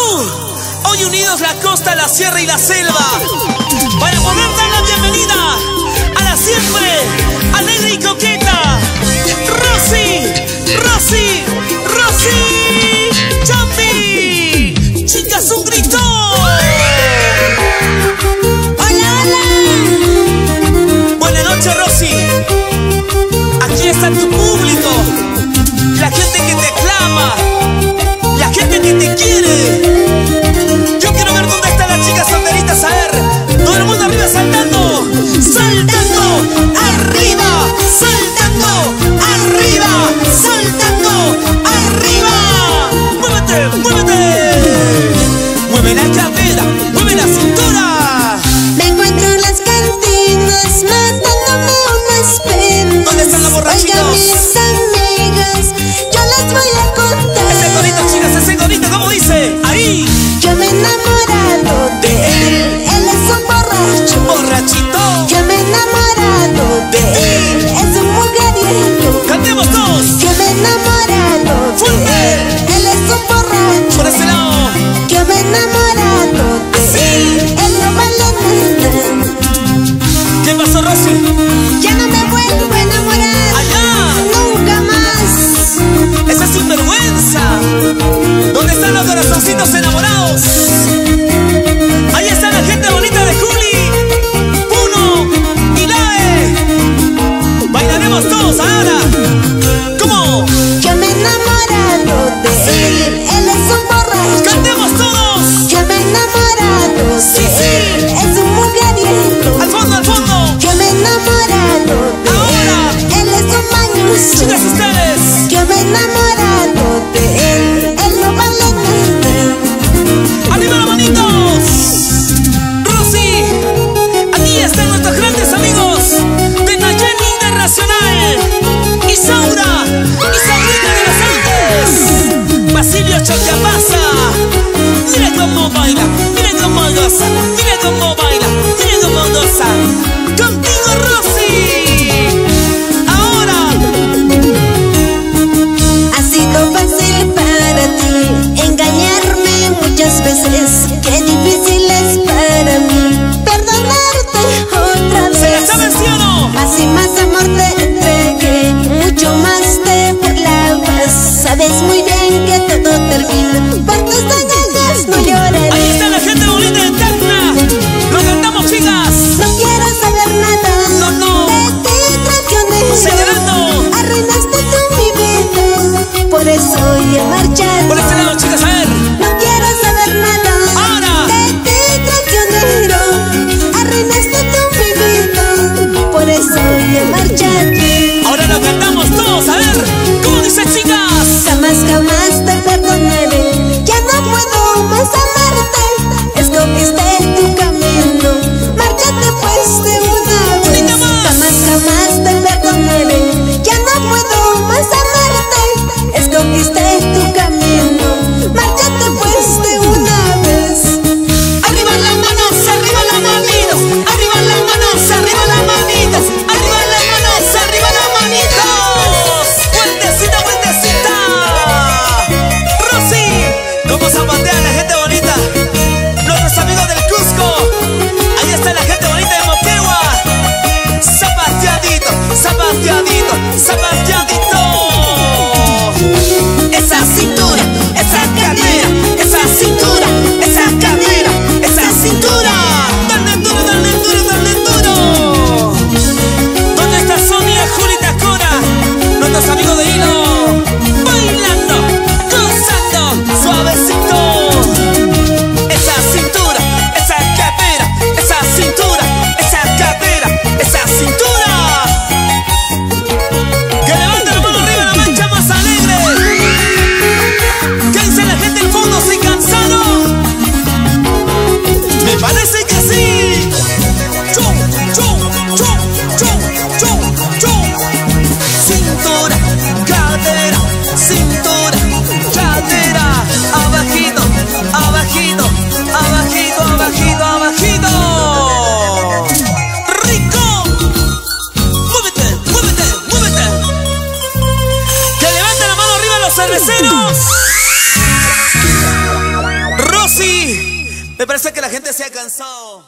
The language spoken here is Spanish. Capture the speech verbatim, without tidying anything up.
Hoy unidos la costa, la sierra y la selva, para poder dar la bienvenida a la siempre alegre y coqueta Rosy, Rosy, Rosy Champi. Chicas, un grito. Hola, hola. Buenas noches, Rosy. Aquí está tu público, la gente que te aclama, la gente que te quiere. Yo quiero ver dónde están las chicas solteritas. A ver, todo el mundo arriba saltando, saltando, arriba, saltando, arriba, saltando, arriba. Muévete, muévete. Mueve la cadera, mueve la cintura. Me encuentro en las cantinas matándome unas penas. ¿Dónde están los borrachitos? Oigan, mis amigas, yo les voy a contar. Ese gorito, chicas, ese gorito, ¿cómo dice? Ahí. Yo me he enamorado de él, él es un borracho, borrachito. Yo me he enamorado de él, es un mujeriego. Cantemos todos. Yo me he enamorado de él, él es un borracho. Por ese lado. Yo me he enamorado de él, él no vale nada. ¿Qué pasó, Rosy? Ya no me vuelvo a enamorar. Allá. Nunca más. Esa es sinvergüenza. ¿Dónde están los corazoncitos enamorados? Ahí está la gente bonita de Juli, Puno y Lae. Bailaremos todos ahora. ¿Cómo? Yo me he enamorado de él, él es un borracho. Cantemos todos. Yo me he enamorado de Sí, sí. él, es un mujeriego. Al fondo, al fondo. Yo me he enamorado de Ahora. él, él es un mañoso. Chicas, ustedes. Yo me he enamorado de él, él no vale nada. ¡Arriba las manitos! Rosy, aquí están nuestros grandes amigos de Nayeli Internacional, Isaura, Isaurita de los Andes, Basilio Chocapasa. Mira cómo baila, mira cómo goza, mira cómo baila, mira cómo goza. Contigo, Rosy. Ahora. Ha sido fácil para ti engañarme muchas veces. Qué difícil es para mí perdonarte otra ¿Se la vez. saben, sí o no? Más y más amor te entregué, mucho más te burlabas. Sabes muy bien que todo termina, por tus daños no lloraré. Ahí está la gente bonita de Tacna. Lo cantamos, chicas. No quiero saber nada. No, no. De ti traicionero. Señalando. Arruinaste tú mi vida, por eso ya marchaste. Por este lado, chicas, a ver. No quiero saber nada. Ahora. De ti traicionero. Arruinaste tú mi vida, por eso ya marchaste. Ahora lo cantamos todos, a ver. ¿Cómo dice, chicas? Jamás, jamás te perdonaré. Ya no puedo más amarte. Escogiste tu camino. Márchate pues de una vez. Bonita más. Jamás, jamás te perdonaré. Ya no puedo más amarte. Escogiste tu camino. Márchate pues de una vez. Arriba las manos, arriba las manitos. Arriba las manos, arriba las manitos. Arriba las manos, arriba las manitos. Vueltecita, vueltecita. Rosy, ¿cómo zapatea la gente bonita? Nuestros amigos del Cusco. Ahí está la gente bonita de Moquegua. Zapateadito, zapateadito, zapateadito. Esa cintura, esa cadera, esa cintura, esa cadera, esa cintura. Dale duro, dale duro, dale duro. ¿Dónde está Sonia, Julita, Cora? Nuestros amigos de Hilo. Bailando, gozando, suavecito. Esa cintura, esa cadera, esa cintura, esa cadera, esa cintura. Que levante la mano arriba, la mancha más alegre. ¿Qué dice la gente del fondo? ¿Se cansaron? Me parece que sí. Chum, chum, chum, chum, chum, chum. Cintura, cadera, cintura, cadera. Abajito, abajito, abajito, abajito, abajito. ¡Rico! ¡Muévete, muévete, muévete! ¡Que levanten la mano arriba los cerveceros! Rosy, me parece que la gente se ha cansado.